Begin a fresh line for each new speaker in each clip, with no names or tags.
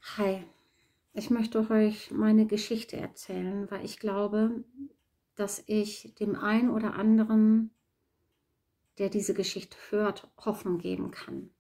Hi, ich möchte euch meine Geschichte erzählen, weil ich glaube, dass ich dem einen oder anderen, der diese Geschichte hört, Hoffnung geben kann.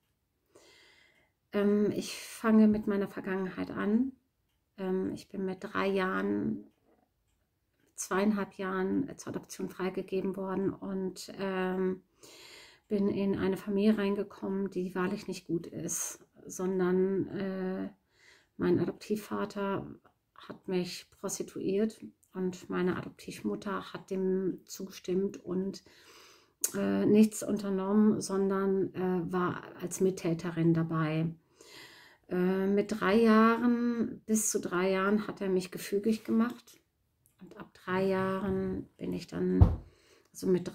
Ich fange mit meiner Vergangenheit an. Ich bin mit 3 Jahren, 2,5 Jahren zur Adoption freigegeben worden und bin in eine Familie reingekommen, die wahrlich nicht gut ist, sondern mein Adoptivvater hat mich prostituiert und meine Adoptivmutter hat dem zugestimmt und nichts unternommen, sondern war als Mittäterin dabei. Mit 3 Jahren, bis zu 3 Jahren, hat er mich gefügig gemacht. Und ab 3 Jahren bin ich dann, also mit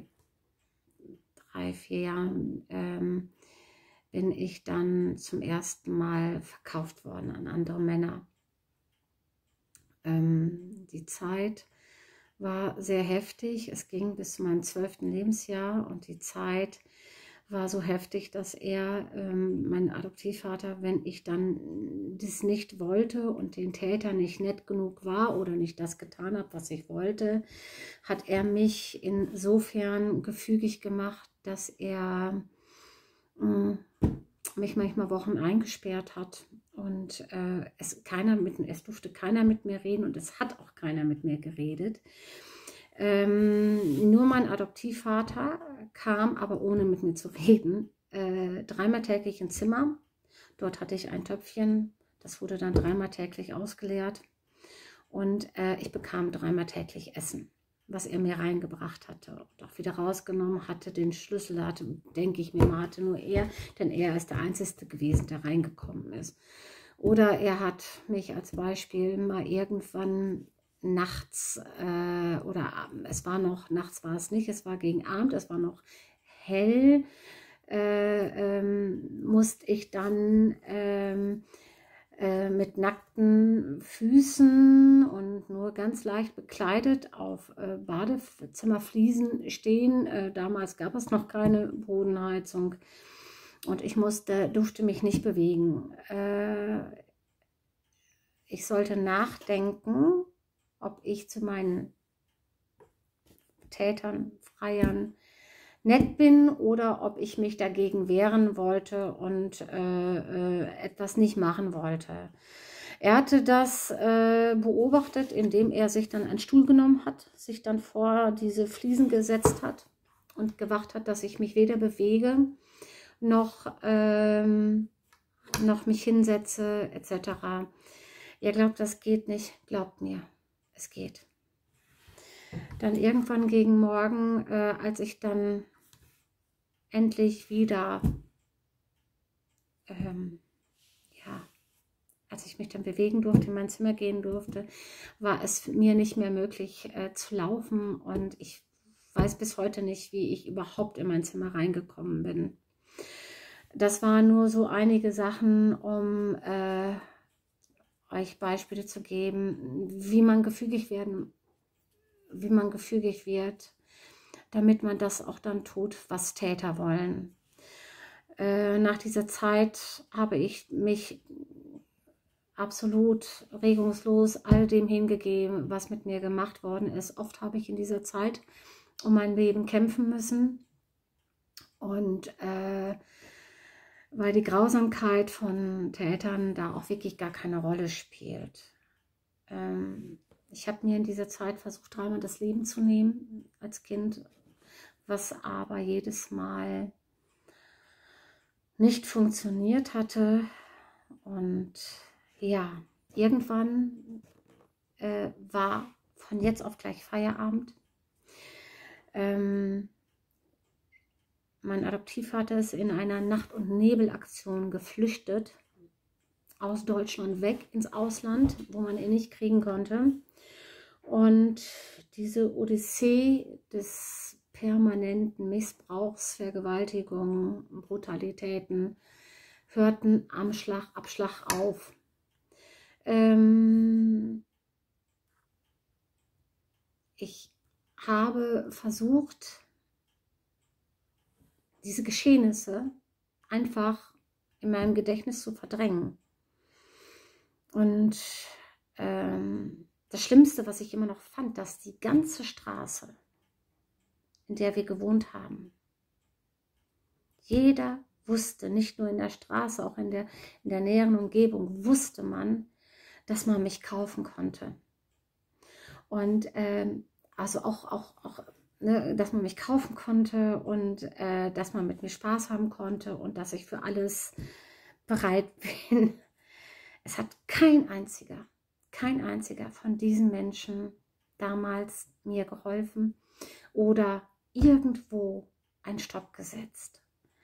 4 Jahren, bin ich dann zum ersten Mal verkauft worden an andere Männer. Die Zeit war sehr heftig. Es ging bis zu meinem 12. Lebensjahr und die Zeit war so heftig, dass mein Adoptivvater, wenn ich dann das nicht wollte und den Täter nicht nett genug war oder nicht das getan habe, was ich wollte, hat er mich insofern gefügig gemacht, dass er mich manchmal Wochen eingesperrt hat und es durfte keiner mit mir reden und es hat auch keiner mit mir geredet. Nur mein Adoptivvater kam, aber ohne mit mir zu reden, 3-mal täglich ins Zimmer. Dort hatte ich ein Töpfchen, das wurde dann 3-mal täglich ausgeleert und ich bekam 3-mal täglich Essen, was er mir reingebracht hatte und auch wieder rausgenommen hatte. Den Schlüssel hatte, denke ich mir mal, hatte nur er, denn er ist der Einzige gewesen, der reingekommen ist. Oder er hat mich als Beispiel mal irgendwann nachts, nachts war es nicht, es war gegen Abend, es war noch hell, musste ich dann mit nackten Füßen und nur ganz leicht bekleidet auf Badezimmerfliesen stehen. Damals gab es noch keine Bodenheizung und ich durfte mich nicht bewegen. Ich sollte nachdenken, ob ich zu meinen Tätern, Freiern nett bin oder ob ich mich dagegen wehren wollte und etwas nicht machen wollte. Er hatte das beobachtet, indem er sich dann einen Stuhl genommen hat, sich dann vor diese Fliesen gesetzt hat und gewacht hat, dass ich mich weder bewege noch mich hinsetze etc. Ihr glaubt, das geht nicht, glaubt mir, es geht. Dann irgendwann gegen Morgen, als ich dann endlich wieder, als ich mich dann bewegen durfte, in mein Zimmer gehen durfte, war es mir nicht mehr möglich zu laufen und ich weiß bis heute nicht, wie ich überhaupt in mein Zimmer reingekommen bin. Das waren nur so einige Sachen, um euch Beispiele zu geben, wie man gefügig wird, damit man das auch dann tut, was Täter wollen. Nach dieser Zeit habe ich mich absolut regungslos all dem hingegeben, was mit mir gemacht worden ist. Oft habe ich in dieser Zeit um mein Leben kämpfen müssen und weil die Grausamkeit von Tätern da auch wirklich gar keine Rolle spielt. Ich habe mir in dieser Zeit versucht, 3-mal das Leben zu nehmen als Kind, was aber jedes Mal nicht funktioniert hatte. Und ja, irgendwann war von jetzt auf gleich Feierabend. Mein Adoptivvater ist in einer Nacht- und Nebelaktion geflüchtet, aus Deutschland weg ins Ausland, wo man ihn nicht kriegen konnte. Und diese Odyssee des permanenten Missbrauchs, Vergewaltigungen, Brutalitäten hörten am Abschlag auf. Ich habe versucht, diese Geschehnisse einfach in meinem Gedächtnis zu verdrängen. Und das Schlimmste, was ich immer noch fand, dass die ganze Straße, in der wir gewohnt haben, jeder wusste, nicht nur in der Straße, auch in der näheren Umgebung, wusste man, dass man mich kaufen konnte. Und also auch ne, dass man mich kaufen konnte und dass man mit mir Spaß haben konnte und dass ich für alles bereit bin. Es hat kein einziger von diesen Menschen damals mir geholfen oder irgendwo einen Stopp gesetzt.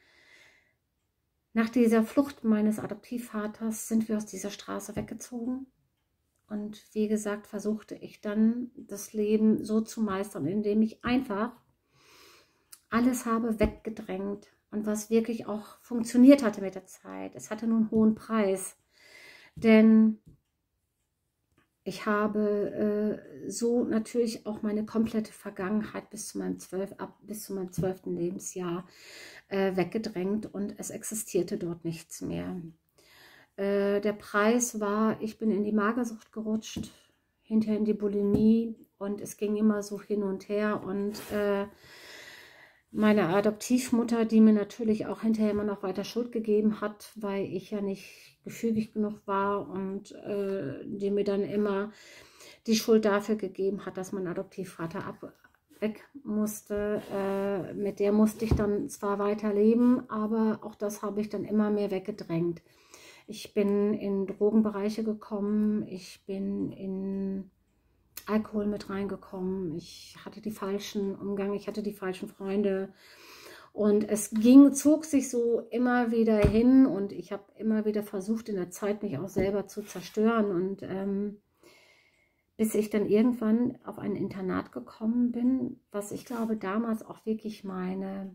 Nach dieser Flucht meines Adoptivvaters sind wir aus dieser Straße weggezogen. Und wie gesagt, versuchte ich dann das Leben so zu meistern, indem ich einfach alles habe weggedrängt. Und was wirklich auch funktioniert hatte mit der Zeit. Es hatte nun einen hohen Preis. Denn ich habe so natürlich auch meine komplette Vergangenheit bis zu meinem 12. Lebensjahr weggedrängt und es existierte dort nichts mehr. Der Preis war, ich bin in die Magersucht gerutscht, hinterher in die Bulimie und es ging immer so hin und her und meine Adoptivmutter, die mir natürlich auch hinterher immer noch weiter Schuld gegeben hat, weil ich ja nicht gefügig genug war und die mir dann immer die Schuld dafür gegeben hat, dass mein Adoptivvater weg musste. Mit der musste ich dann zwar weiterleben, aber auch das habe ich dann immer mehr weggedrängt. Ich bin in Drogenbereiche gekommen, ich bin in Alkohol mit reingekommen, ich hatte die falschen Umgang, ich hatte die falschen Freunde und es zog sich so immer wieder hin und ich habe immer wieder versucht in der Zeit mich auch selber zu zerstören und bis ich dann irgendwann auf ein Internat gekommen bin, was ich glaube damals auch wirklich meine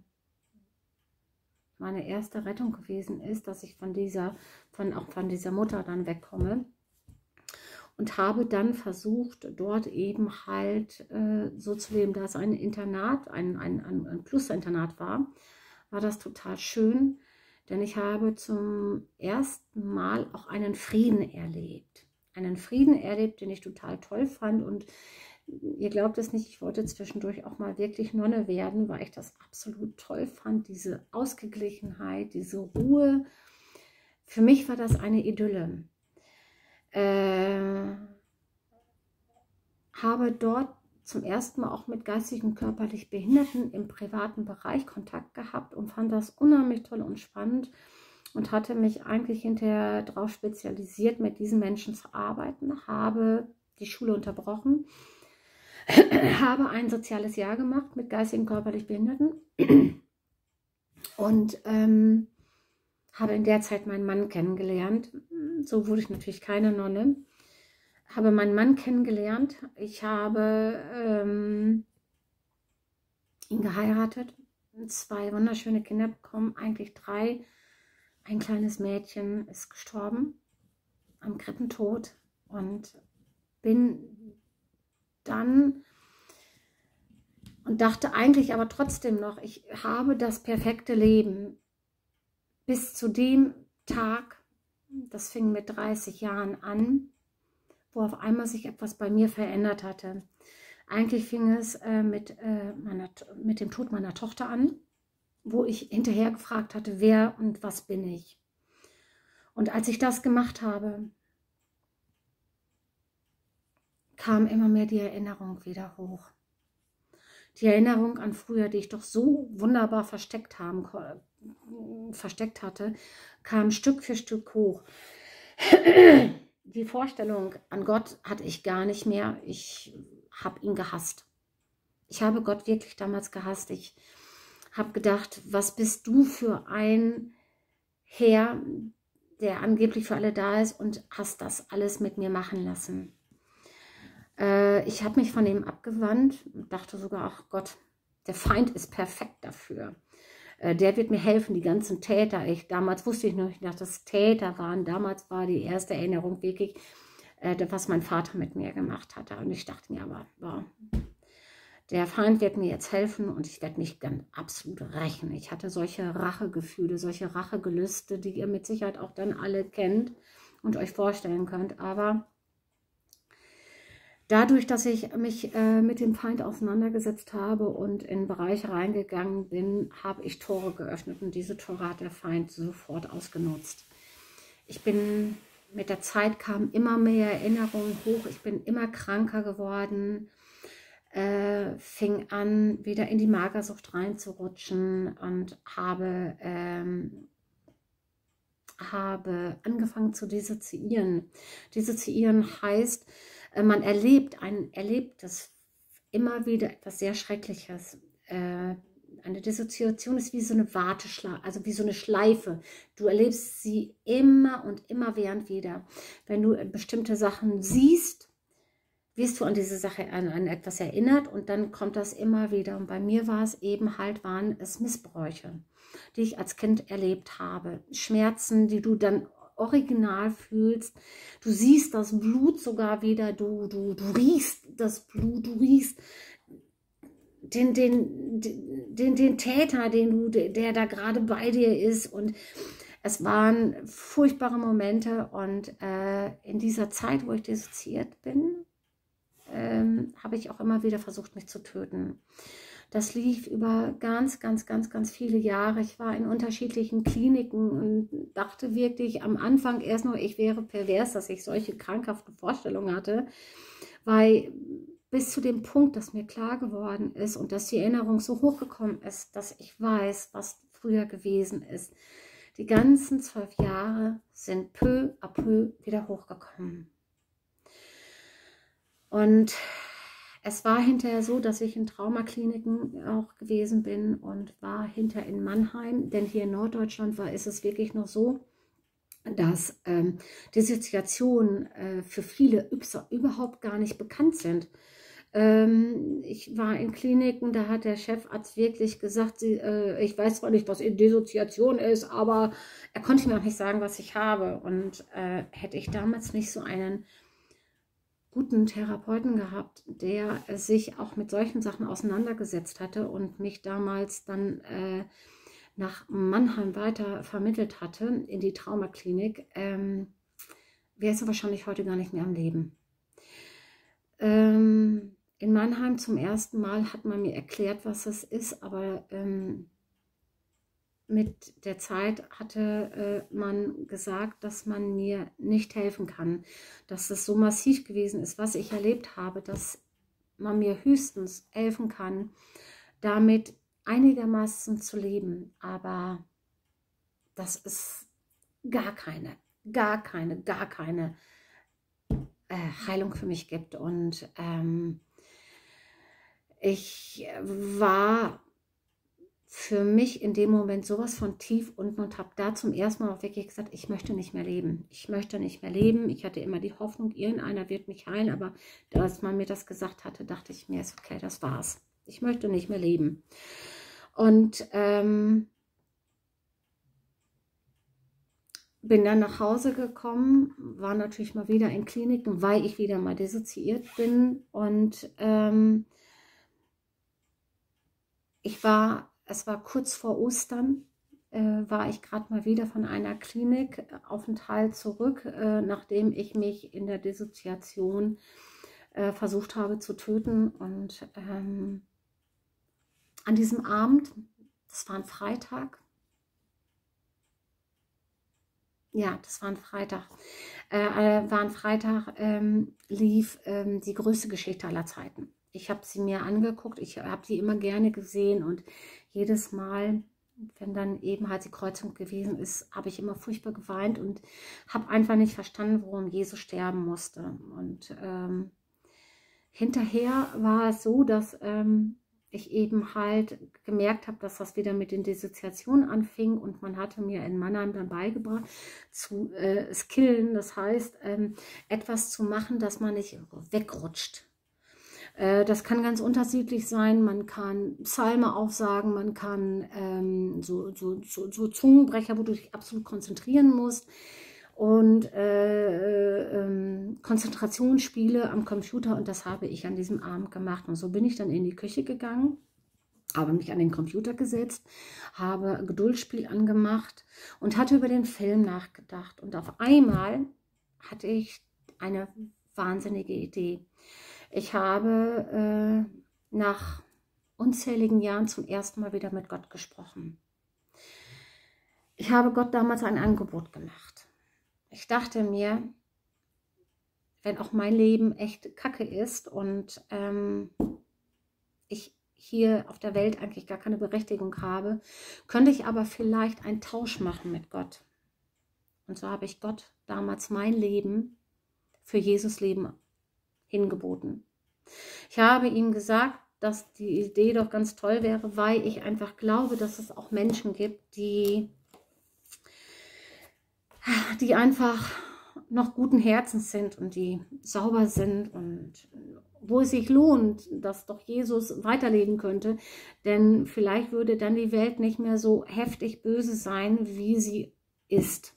erste Rettung gewesen ist, dass ich von dieser Mutter dann wegkomme. Und habe dann versucht, dort eben halt so zu leben, da es ein Internat, ein Klosterinternat war das total schön, denn ich habe zum ersten Mal auch einen Frieden erlebt. Einen Frieden erlebt, den ich total toll fand und ihr glaubt es nicht, ich wollte zwischendurch auch mal wirklich Nonne werden, weil ich das absolut toll fand, diese Ausgeglichenheit, diese Ruhe. Für mich war das eine Idylle. Habe dort zum ersten Mal auch mit geistig und körperlich Behinderten im privaten Bereich Kontakt gehabt und fand das unheimlich toll und spannend und hatte mich eigentlich hinterher darauf spezialisiert, mit diesen Menschen zu arbeiten, habe die Schule unterbrochen, habe ein soziales Jahr gemacht mit geistig und körperlich Behinderten und habe in der Zeit meinen Mann kennengelernt. So wurde ich natürlich keine Nonne. Habe meinen Mann kennengelernt. Ich habe ihn geheiratet, 2 wunderschöne Kinder bekommen, eigentlich 3. Ein kleines Mädchen ist gestorben am Krippentod und bin dann und dachte eigentlich aber trotzdem noch, ich habe das perfekte Leben. Bis zu dem Tag, das fing mit 30 Jahren an, wo auf einmal sich etwas bei mir verändert hatte. Eigentlich fing es mit dem Tod meiner Tochter an, wo ich hinterher gefragt hatte, wer und was bin ich. Und als ich das gemacht habe, kam immer mehr die Erinnerung wieder hoch. Die Erinnerung an früher, die ich doch so wunderbar versteckt hatte, kam Stück für Stück hoch. Die Vorstellung an Gott hatte ich gar nicht mehr. Ich habe ihn gehasst. Ich habe Gott wirklich damals gehasst. Ich habe gedacht, was bist du für ein Herr, der angeblich für alle da ist und hast das alles mit mir machen lassen. Ich habe mich von ihm abgewandt und dachte sogar, ach Gott, der Feind ist perfekt dafür. Der wird mir helfen, die ganzen Täter. Damals wusste ich noch nicht, dass das Täter waren. Damals war die erste Erinnerung wirklich, was mein Vater mit mir gemacht hatte. Und ich dachte mir aber, boah, der Feind wird mir jetzt helfen und ich werde mich dann absolut rächen. Ich hatte solche Rachegefühle, solche Rachegelüste, die ihr mit Sicherheit auch dann alle kennt und euch vorstellen könnt. Aber dadurch, dass ich mich mit dem Feind auseinandergesetzt habe und in Bereiche reingegangen bin, habe ich Tore geöffnet und diese Tore hat der Feind sofort ausgenutzt. Mit der Zeit kamen immer mehr Erinnerungen hoch, ich bin immer kranker geworden, fing an, wieder in die Magersucht reinzurutschen und habe angefangen zu dissoziieren. Dissoziieren heißt, man erlebt das immer wieder etwas sehr Schreckliches. Eine Dissoziation ist wie so eine Warteschleife, also wie so eine Schleife. Du erlebst sie immer und immer während wieder. Wenn du bestimmte Sachen siehst, wirst du an diese Sache, an etwas erinnert und dann kommt das immer wieder. Und bei mir waren es Missbräuche, die ich als Kind erlebt habe. Schmerzen, die du dann original fühlst. Du siehst das Blut sogar wieder, du riechst das Blut, du riechst den Täter, der da gerade bei dir ist. Und es waren furchtbare Momente. Und in dieser Zeit, wo ich dissoziiert bin, habe ich auch immer wieder versucht, mich zu töten. Das lief über ganz viele Jahre. Ich war in unterschiedlichen Kliniken und dachte wirklich am Anfang erst nur, ich wäre pervers, dass ich solche krankhaften Vorstellungen hatte, weil bis zu dem Punkt, dass mir klar geworden ist und dass die Erinnerung so hochgekommen ist, dass ich weiß, was früher gewesen ist. Die ganzen 12 Jahre sind peu à peu wieder hochgekommen. Und es war hinterher so, dass ich in Traumakliniken auch gewesen bin und war hinterher in Mannheim, denn hier in Norddeutschland ist es wirklich noch so, dass Dissoziationen für viele überhaupt gar nicht bekannt sind. Ich war in Kliniken, da hat der Chefarzt wirklich gesagt, ich weiß zwar nicht, was Dissoziation ist, aber er konnte mir auch nicht sagen, was ich habe. Und hätte ich damals nicht so einen guten Therapeuten gehabt, der sich auch mit solchen Sachen auseinandergesetzt hatte und mich damals dann nach Mannheim weiter vermittelt hatte in die Traumaklinik, wärst du wahrscheinlich heute gar nicht mehr am Leben. In Mannheim zum ersten Mal hat man mir erklärt, was es ist, aber mit der Zeit hatte man gesagt, dass man mir nicht helfen kann, dass es so massiv gewesen ist, was ich erlebt habe, dass man mir höchstens helfen kann, damit einigermaßen zu leben, aber das ist gar keine Heilung für mich gibt. Und ich war für mich in dem Moment sowas von tief unten und habe da zum ersten Mal auch wirklich gesagt, ich möchte nicht mehr leben. Ich möchte nicht mehr leben. Ich hatte immer die Hoffnung, irgendeiner wird mich heilen, aber als man mir das gesagt hatte, dachte ich mir, ist okay, das war's. Ich möchte nicht mehr leben. Und bin dann nach Hause gekommen, war natürlich mal wieder in Kliniken, weil ich wieder mal dissoziiert bin. Und es war kurz vor Ostern, war ich gerade mal wieder von einer Klinikaufenthalt zurück, nachdem ich mich in der Dissoziation versucht habe zu töten. Und an diesem Abend, das war ein Freitag, ja, das war ein Freitag, lief die größte Geschichte aller Zeiten. Ich habe sie mir angeguckt, ich habe sie immer gerne gesehen und jedes Mal, wenn dann eben halt die Kreuzung gewesen ist, habe ich immer furchtbar geweint und habe einfach nicht verstanden, warum Jesus sterben musste. Und hinterher war es so, dass ich eben halt gemerkt habe, dass das wieder mit den Dissoziationen anfing und man hatte mir in Mannheim dann beigebracht zu skillen, das heißt etwas zu machen, dass man nicht wegrutscht. Das kann ganz unterschiedlich sein, man kann Psalme aufsagen, man kann so Zungenbrecher, wo du dich absolut konzentrieren musst und Konzentrationsspiele am Computer und das habe ich an diesem Abend gemacht und so bin ich dann in die Küche gegangen, habe mich an den Computer gesetzt, habe ein Geduldsspiel angemacht und hatte über den Film nachgedacht und auf einmal hatte ich eine wahnsinnige Idee. Ich habe nach unzähligen Jahren zum ersten Mal wieder mit Gott gesprochen. Ich habe Gott damals ein Angebot gemacht. Ich dachte mir, wenn auch mein Leben echt Kacke ist und ich hier auf der Welt eigentlich gar keine Berechtigung habe, könnte ich aber vielleicht einen Tausch machen mit Gott. Und so habe ich Gott damals mein Leben für Jesus Leben hingeboten. Ich habe ihm gesagt, dass die Idee doch ganz toll wäre, weil ich einfach glaube, dass es auch Menschen gibt, die einfach noch guten Herzens sind und die sauber sind und wo es sich lohnt, dass doch Jesus weiterleben könnte, denn vielleicht würde dann die Welt nicht mehr so heftig böse sein, wie sie ist.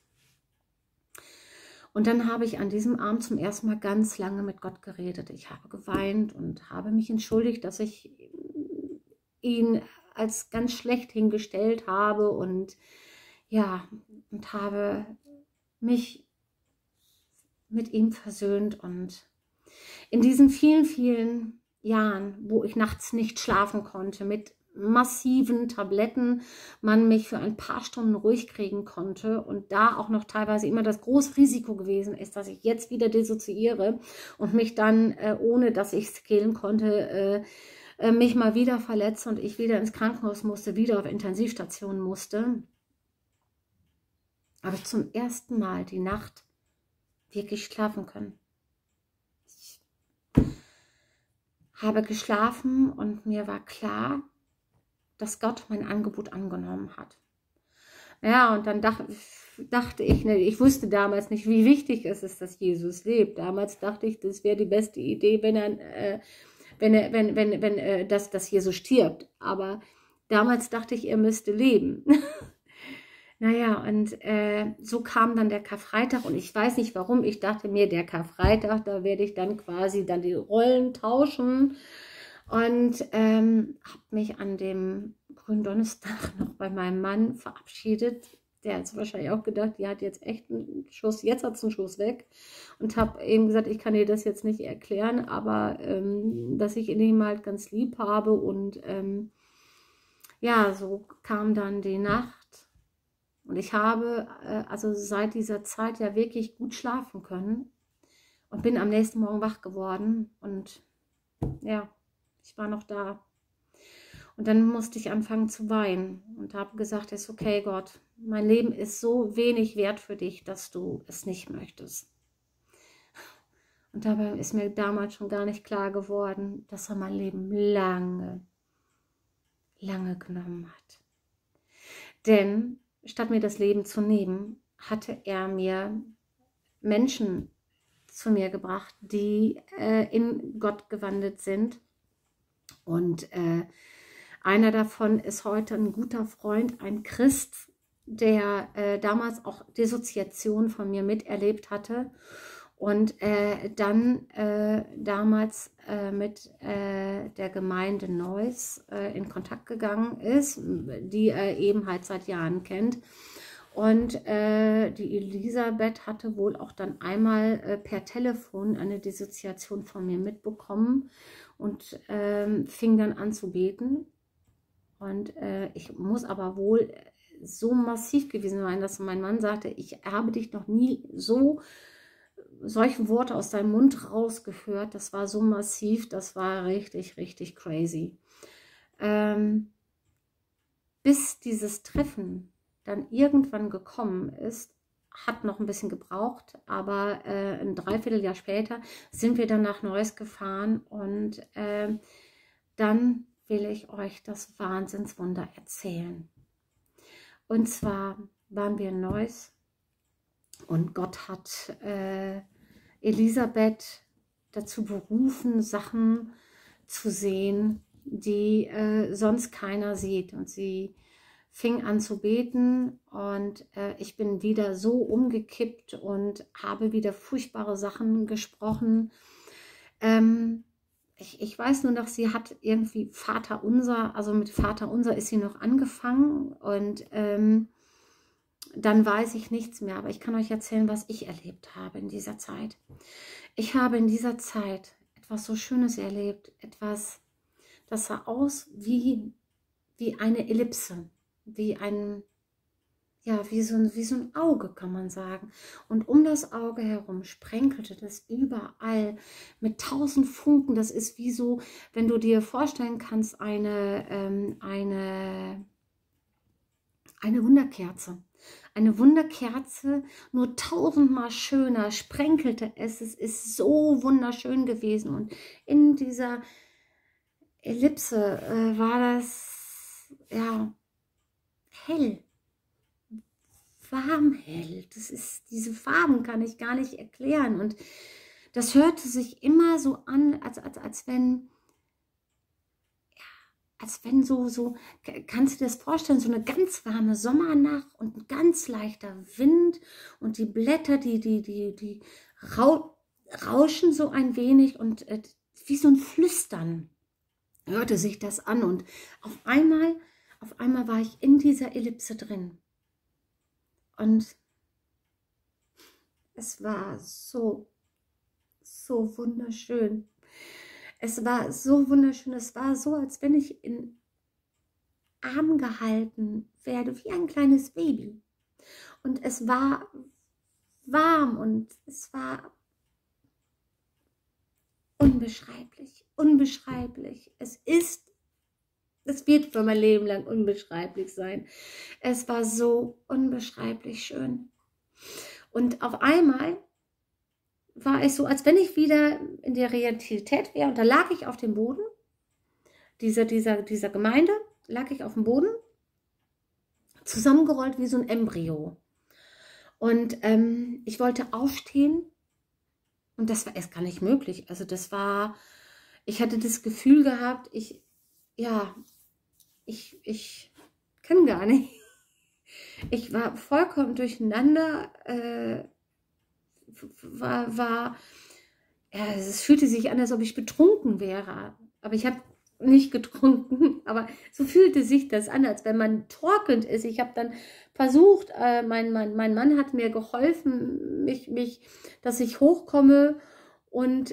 Und dann habe ich an diesem Abend zum ersten Mal ganz lange mit Gott geredet. Ich habe geweint und habe mich entschuldigt, dass ich ihn als ganz schlecht hingestellt habe und ja, und habe mich mit ihm versöhnt. Und in diesen vielen, vielen Jahren, wo ich nachts nicht schlafen konnte, mit massiven Tabletten man mich für ein paar Stunden ruhig kriegen konnte und da auch noch teilweise immer das große Risiko gewesen ist, dass ich jetzt wieder dissoziiere und mich dann, ohne dass ich es killen konnte, mich mal wieder verletze und ich wieder ins Krankenhaus musste, wieder auf Intensivstation musste, habe ich zum ersten Mal die Nacht wirklich schlafen können. Ich habe geschlafen und mir war klar, dass Gott mein Angebot angenommen hat. Ja, und dann dachte ich, ne, ich wusste damals nicht, wie wichtig es ist, dass Jesus lebt. Damals dachte ich, das wäre die beste Idee, dass Jesus stirbt. Aber damals dachte ich, er müsste leben. Naja, und so kam dann der Karfreitag und ich weiß nicht warum, ich dachte mir, der Karfreitag, da werde ich dann quasi dann die Rollen tauschen und habe mich an dem Gründonnerstag noch bei meinem Mann verabschiedet. Der hat wahrscheinlich auch gedacht, die hat jetzt echt einen Schuss, jetzt hat es einen Schuss weg und habe eben gesagt, ich kann dir das jetzt nicht erklären, aber dass ich ihn halt ganz lieb habe und ja, so kam dann die Nacht. Und ich habe also seit dieser Zeit ja wirklich gut schlafen können und bin am nächsten Morgen wach geworden und ja, ich war noch da. Und dann musste ich anfangen zu weinen und habe gesagt, ist okay, Gott, mein Leben ist so wenig wert für dich, dass du es nicht möchtest. Und dabei ist mir damals schon gar nicht klar geworden, dass er mein Leben lange, lange genommen hat. Denn statt mir das Leben zu nehmen, hatte er mir Menschen zu mir gebracht, die in Gott gewandelt sind. Und einer davon ist heute ein guter Freund, ein Christ, der damals auch Dissoziation von mir miterlebt hatte und dann damals mit der Gemeinde Neuss in Kontakt gegangen ist, die er eben halt seit Jahren kennt. Und die Elisabeth hatte wohl auch dann einmal per Telefon eine Dissoziation von mir mitbekommen und fing dann an zu beten. Und ich muss aber wohl so massiv gewesen sein, dass mein Mann sagte, ich habe dich noch nie so solche Worte aus deinem Mund rausgehört. Das war so massiv, das war richtig, richtig crazy. Bis dieses Treffen dann irgendwann gekommen ist, hat noch ein bisschen gebraucht, aber ein Dreivierteljahr später sind wir dann nach Neuss gefahren und dann will ich euch das Wahnsinnswunder erzählen. Und zwar waren wir in Neuss und Gott hat Elisabeth dazu berufen, Sachen zu sehen, die sonst keiner sieht. Und sie fing an zu beten und ich bin wieder so umgekippt und habe wieder furchtbare Sachen gesprochen. Ich weiß nur noch, sie hat irgendwie Vater Unser, also mit Vater Unser ist sie noch angefangen und dann weiß ich nichts mehr. Aber ich kann euch erzählen, was ich erlebt habe in dieser Zeit. Ich habe in dieser Zeit etwas so Schönes erlebt. Etwas, das sah aus wie eine Ellipse. Wie so ein Auge, kann man sagen. Und um das Auge herum sprenkelte das überall mit 1000 Funken. Das ist wie so, wenn du dir vorstellen kannst, eine Wunderkerze. Eine Wunderkerze, nur 1000-mal schöner, sprenkelte es. Es ist so wunderschön gewesen. Und in dieser Ellipse war das, ja, hell. Farbenhell. Diese Farben kann ich gar nicht erklären. Und das hörte sich immer so an, als wenn so, kannst du dir das vorstellen, so eine ganz warme Sommernacht und ein ganz leichter Wind und die Blätter, die rauschen so ein wenig und wie so ein Flüstern hörte sich das an. Und auf einmal war ich in dieser Ellipse drin. Und es war so wunderschön. Es war so wunderschön. Es war so, als wenn ich in Arm gehalten werde, wie ein kleines Baby. Und es war warm und es war unbeschreiblich, unbeschreiblich. Es wird für mein Leben lang unbeschreiblich sein. Es war so unbeschreiblich schön. Und auf einmal war es so, als wenn ich wieder in der Realität wäre. Und da lag ich auf dem Boden dieser Gemeinde, lag ich auf dem Boden, zusammengerollt wie so ein Embryo. Und ich wollte aufstehen und das war erst gar nicht möglich. Also ich hatte das Gefühl gehabt, ich kann gar nicht. Ich war vollkommen durcheinander, es fühlte sich an, als ob ich betrunken wäre. Aber ich habe nicht getrunken, aber so fühlte sich das an, als wenn man torkelnd ist. Ich habe dann versucht, mein Mann hat mir geholfen, dass ich hochkomme und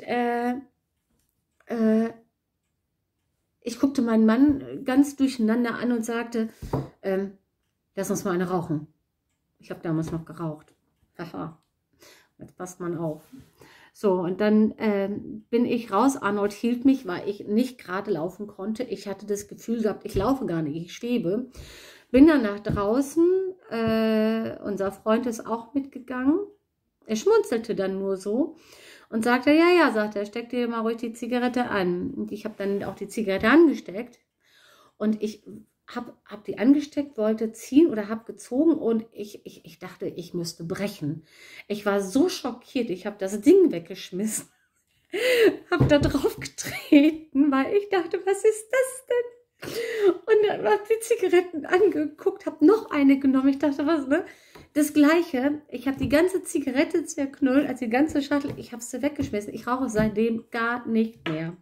ich guckte meinen Mann ganz durcheinander an und sagte, lass uns mal eine rauchen. Ich habe damals noch geraucht. Haha, jetzt passt man auf. So, und dann bin ich raus. Arnold hielt mich, weil ich nicht gerade laufen konnte. Ich hatte das Gefühl gehabt, ich laufe gar nicht, ich schwebe. Bin dann nach draußen. Unser Freund ist auch mitgegangen. Er schmunzelte dann nur so und sagte, ja, sagt er, steck dir mal ruhig die Zigarette an. Und ich habe dann auch die Zigarette angesteckt. Und ich hab die angesteckt, wollte ziehen oder habe gezogen und ich dachte, ich müsste brechen. Ich war so schockiert, ich habe das Ding weggeschmissen, habe da drauf getreten, weil ich dachte, was ist das denn? Und dann habe ich die Zigaretten angeguckt, habe noch eine genommen. Ich dachte, was, ne? Das Gleiche, ich habe die ganze Zigarette zerknüllt, als die ganze Schachtel, ich habe sie weggeschmissen. Ich rauche seitdem gar nicht mehr.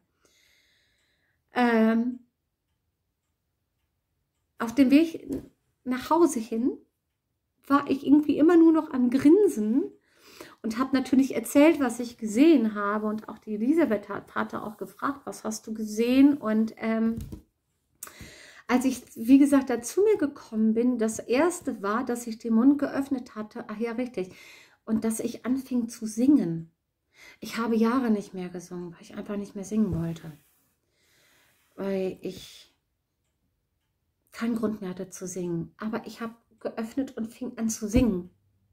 Auf dem Weg nach Hause hin war ich irgendwie immer nur noch am Grinsen und habe natürlich erzählt, was ich gesehen habe. Und auch die Elisabeth hatte auch gefragt, was hast du gesehen? Und als ich, wie gesagt, da zu mir gekommen bin, das Erste war, dass ich den Mund geöffnet hatte. Ach ja, richtig. Und dass ich anfing zu singen. Ich habe Jahre nicht mehr gesungen, weil ich einfach nicht mehr singen wollte. Weil ich keinen Grund mehr hatte zu singen. Aber ich habe geöffnet und fing an zu singen.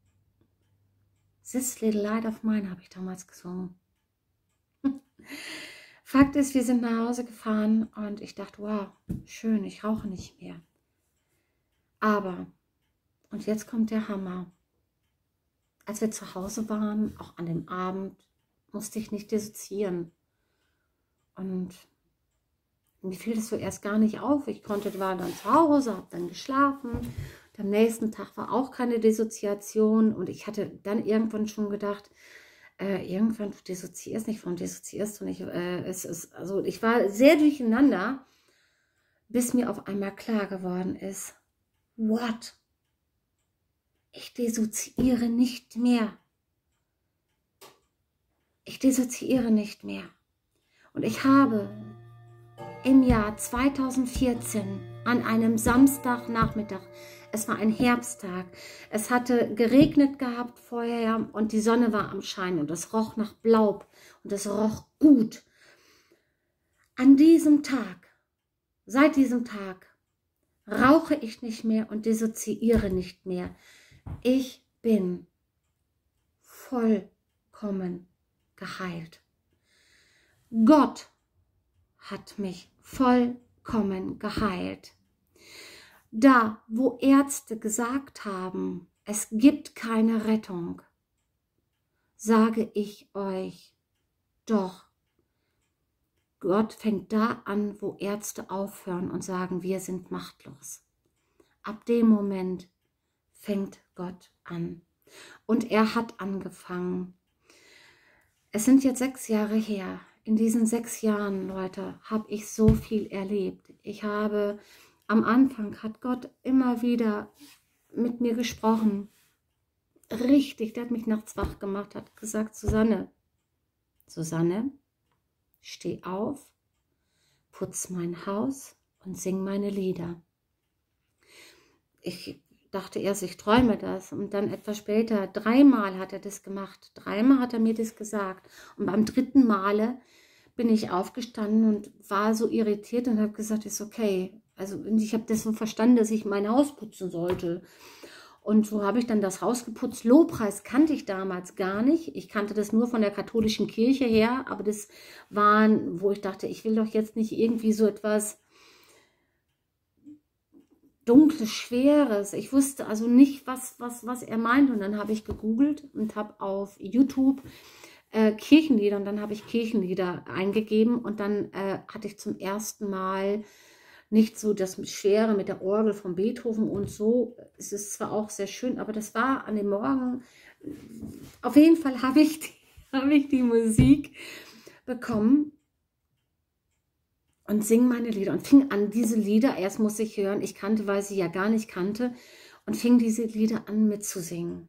This Little Light of Mine habe ich damals gesungen. Fakt ist, wir sind nach Hause gefahren und ich dachte, wow, schön, ich rauche nicht mehr. Aber, und jetzt kommt der Hammer. Als wir zu Hause waren, auch an dem Abend, musste ich nicht dissoziieren. Und mir fiel das so erst gar nicht auf. War dann zu Hause, habe dann geschlafen. Und am nächsten Tag war auch keine Dissoziation. Und ich hatte dann irgendwann schon gedacht, irgendwann, du dissoziierst nicht, warum dissoziierst du nicht? Also ich war sehr durcheinander, bis mir auf einmal klar geworden ist, what? Ich dissoziiere nicht mehr. Ich dissoziiere nicht mehr. Und ich habe im Jahr 2014 an einem Samstagnachmittag, es war ein Herbsttag, es hatte geregnet gehabt vorher und die Sonne war am Schein und es roch nach Laub und es roch gut. An diesem Tag, seit diesem Tag, rauche ich nicht mehr und dissoziiere nicht mehr. Ich bin vollkommen geheilt. Gott hat mich vollkommen geheilt. Da, wo Ärzte gesagt haben, es gibt keine Rettung, sage ich euch, doch, Gott fängt da an, wo Ärzte aufhören und sagen, wir sind machtlos. Ab dem Moment fängt Gott an. Und er hat angefangen. Es sind jetzt 6 Jahre her. In diesen 6 Jahren, Leute, habe ich so viel erlebt. Am Anfang hat Gott immer wieder mit mir gesprochen. Richtig, der hat mich nachts wach gemacht, hat gesagt, Susanne, steh auf, putz mein Haus und sing meine Lieder. Ich dachte erst, ich träume das. Und dann etwas später, 3-mal hat er das gemacht. 3-mal hat er mir das gesagt. Und beim 3. Male bin ich aufgestanden und war so irritiert und habe gesagt, ist okay. Also ich habe das so verstanden, dass ich mein Haus putzen sollte. Und so habe ich dann das Haus geputzt. Lobpreis kannte ich damals gar nicht. Ich kannte das nur von der katholischen Kirche her. Aber das waren, wo ich dachte, ich will doch jetzt nicht irgendwie so etwas Dunkles, Schweres. Ich wusste also nicht, was er meinte. Und dann habe ich gegoogelt und habe auf YouTube Kirchenlieder, und dann habe ich Kirchenlieder eingegeben und dann hatte ich zum ersten Mal nicht so das Schwere mit der Orgel von Beethoven und so. Es ist zwar auch sehr schön, aber das war an dem Morgen, auf jeden Fall habe ich die Musik bekommen und singe meine Lieder und fing an, diese Lieder, erst muss ich hören, ich kannte, weil sie ja gar nicht kannte, und fing diese Lieder an mitzusingen.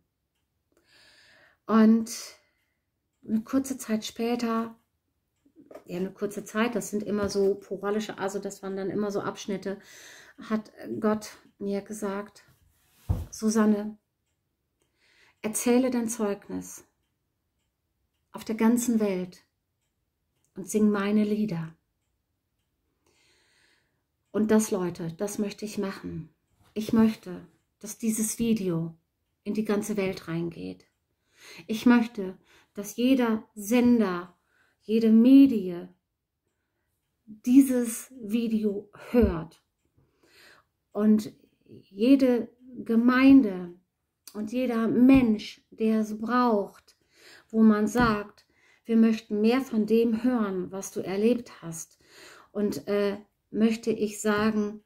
Und eine kurze Zeit später, ja, eine kurze Zeit, das sind immer so choralische, also das waren dann immer so Abschnitte, hat Gott mir gesagt, Susanne, erzähle dein Zeugnis auf der ganzen Welt und sing meine Lieder. Und das, Leute, das möchte ich machen. Ich möchte, dass dieses Video in die ganze Welt reingeht. Ich möchte, dass jeder Sender, jede Medie dieses Video hört und jede Gemeinde und jeder Mensch, der es braucht, wo man sagt, wir möchten mehr von dem hören, was du erlebt hast. Und möchte ich sagen,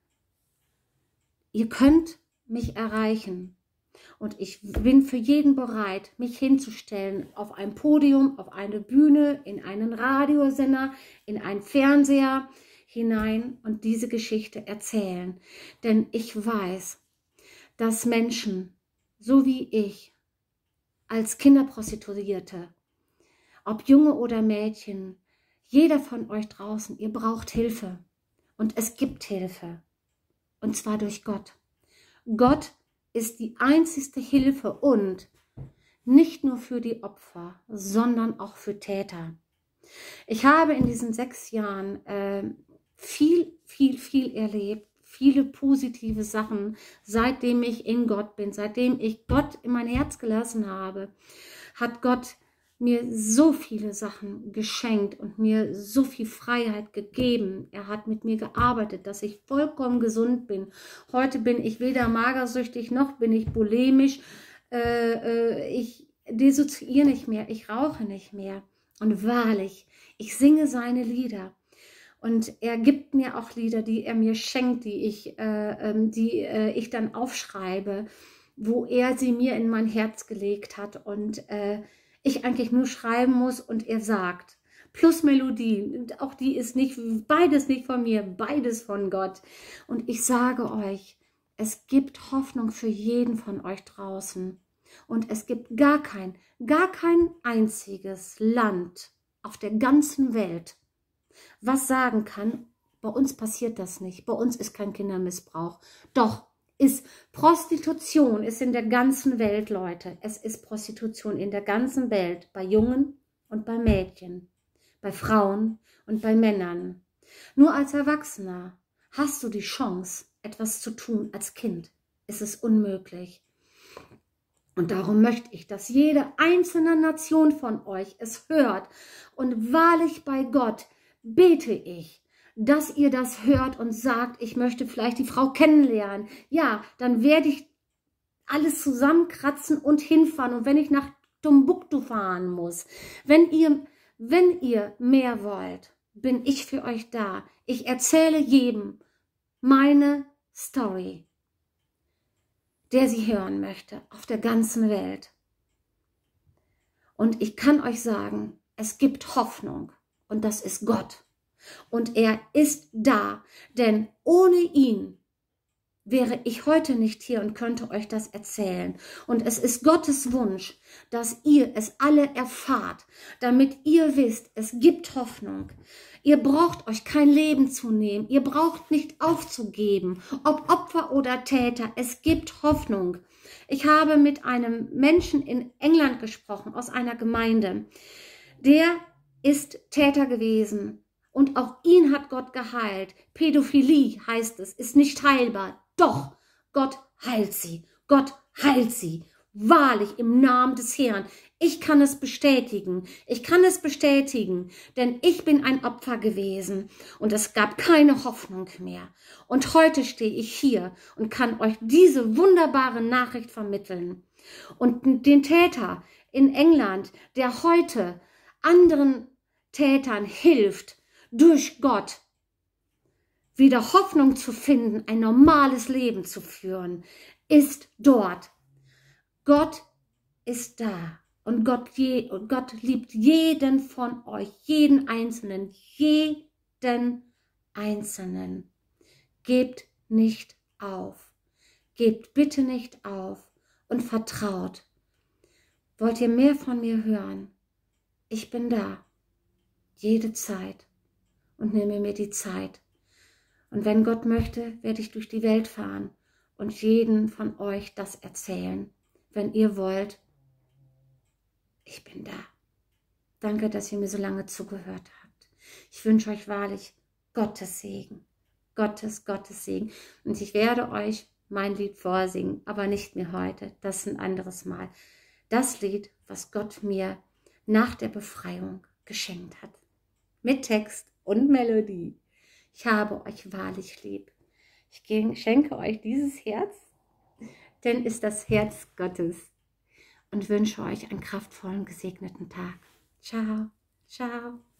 ihr könnt mich erreichen. Und ich bin für jeden bereit, mich hinzustellen auf ein Podium, auf eine Bühne, in einen Radiosender, in einen Fernseher hinein und diese Geschichte erzählen. Denn ich weiß, dass Menschen, so wie ich, als Kinderprostituierte, ob Junge oder Mädchen, jeder von euch draußen, ihr braucht Hilfe. Und es gibt Hilfe. Und zwar durch Gott. Gott ist die einzigste Hilfe und nicht nur für die Opfer, sondern auch für Täter. Ich habe in diesen 6 Jahren viel erlebt, viele positive Sachen, seitdem ich in Gott bin, seitdem ich Gott in mein Herz gelassen habe, hat Gott mir so viele Sachen geschenkt und mir so viel Freiheit gegeben. Er hat mit mir gearbeitet, dass ich vollkommen gesund bin. Heute bin ich weder magersüchtig, noch bin ich bulimisch. Ich dissoziiere nicht mehr, ich rauche nicht mehr. Und wahrlich, ich singe seine Lieder. Und er gibt mir auch Lieder, die er mir schenkt, die ich dann aufschreibe, wo er sie mir in mein Herz gelegt hat. Und ich eigentlich nur schreiben muss und er sagt. Plus Melodie, auch die ist nicht, beides nicht von mir, beides von Gott. Und ich sage euch, Es gibt Hoffnung für jeden von euch draußen. Und es gibt gar kein einziges Land auf der ganzen Welt, was sagen kann, bei uns passiert das nicht, bei uns ist kein Kindermissbrauch. Doch, Prostitution ist in der ganzen Welt, Leute. Es ist Prostitution in der ganzen Welt, bei Jungen und bei Mädchen, bei Frauen und bei Männern. Nur als Erwachsener hast du die Chance, etwas zu tun. Als Kind ist es unmöglich. Und darum möchte ich, dass jede einzelne Nation von euch es hört. Und wahrlich bei Gott bete ich, dass ihr das hört und sagt, ich möchte vielleicht die Frau kennenlernen. Ja, dann werde ich alles zusammenkratzen und hinfahren. Und wenn ich nach Timbuktu fahren muss, wenn ihr mehr wollt, bin ich für euch da. Ich erzähle jedem meine Story, der sie hören möchte, auf der ganzen Welt. Und ich kann euch sagen, es gibt Hoffnung und das ist Gott. Und er ist da, denn ohne ihn wäre ich heute nicht hier und könnte euch das erzählen. Und es ist Gottes Wunsch, dass ihr es alle erfahrt, damit ihr wisst, es gibt Hoffnung. Ihr braucht euch kein Leben zu nehmen. Ihr braucht nicht aufzugeben, ob Opfer oder Täter. Es gibt Hoffnung. Ich habe mit einem Menschen in England gesprochen, aus einer Gemeinde. Der ist Täter gewesen. Und auch ihn hat Gott geheilt. Pädophilie heißt es, ist nicht heilbar. Doch, Gott heilt sie. Gott heilt sie. Wahrlich im Namen des Herrn. Ich kann es bestätigen. Ich kann es bestätigen, denn ich bin ein Opfer gewesen und es gab keine Hoffnung mehr. Und heute stehe ich hier und kann euch diese wunderbare Nachricht vermitteln. Und den Täter in England, der heute anderen Tätern hilft, durch Gott wieder Hoffnung zu finden, ein normales Leben zu führen, ist dort. Gott ist da und Gott liebt jeden von euch, jeden Einzelnen. Gebt nicht auf. Gebt bitte nicht auf und vertraut. Wollt ihr mehr von mir hören? Ich bin da, jede Zeit und nehme mir die Zeit. Und wenn Gott möchte, werde ich durch die Welt fahren und jeden von euch das erzählen. Wenn ihr wollt, ich bin da. Danke, dass ihr mir so lange zugehört habt. Ich wünsche euch wahrlich Gottes Segen. Gottes Segen. Und ich werde euch mein Lied vorsingen, aber nicht mehr heute, das ein anderes Mal. Das Lied, was Gott mir nach der Befreiung geschenkt hat. Mit Text und Melodie. Ich habe euch wahrlich lieb. Ich schenke euch dieses Herz, denn ist das Herz Gottes und wünsche euch einen kraftvollen, gesegneten Tag. Ciao, ciao.